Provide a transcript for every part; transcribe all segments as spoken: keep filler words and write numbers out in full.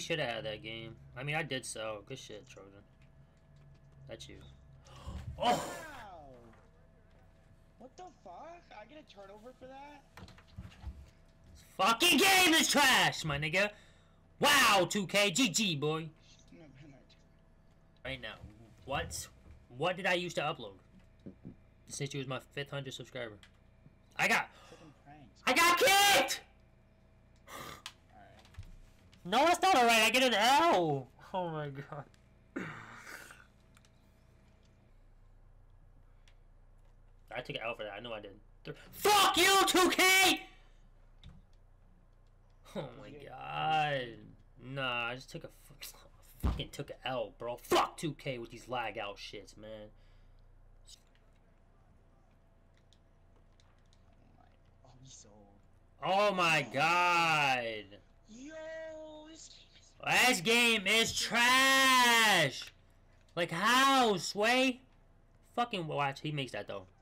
should have had that game. I mean, I did so. Good shit, Trojan. That's you. Oh! Wow. What the fuck? I get a turnover for that? This fucking game is trash, my nigga. Wow, two K. G G, boy. No, no, no. Right now. What? What did I used to upload? Since you was my fifth hundred subscriber. I got... I got kicked! Alright. No, that's not alright. I get an L. Oh my god. I took an L for that. I know I did. Th Fuck you, two K! Oh my god. Nah, I just took a fucking took an L, bro. Fuck two K with these lag out shits, man. Oh, he's so... Oh my god. Yo, this game is... This game is trash. Like how, Sway? Fucking watch. He makes that though.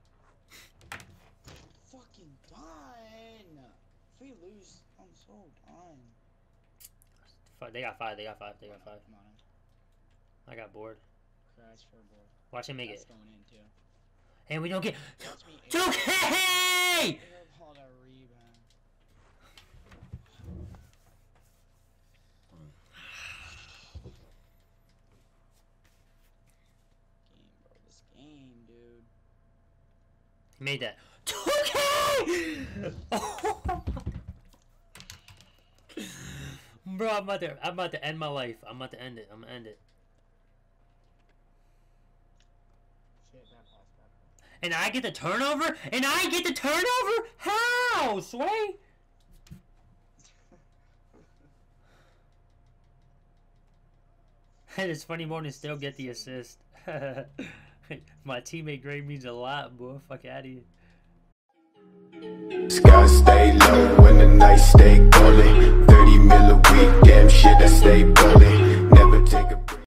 Fucking done. If we lose, I'm so done. They got five. They got five. They got five. Come on. I got bored. Crash for a board. Watch him make That's it. going in too. And we don't get Watch me two K. airball to rebound. Game, bro. This game, dude. He made that. two K. Bro, I'm about to. I'm about to end my life. I'm about to end it. I'm gonna end it. And I get the turnover? And I get the turnover? How, Sway? And it's funny more than still get the assist. My teammate grade means a lot, boy. Fuck out of here. Skies stay low when the nights stay cold. thirty mil a week, damn shit, I stay bully. Never take a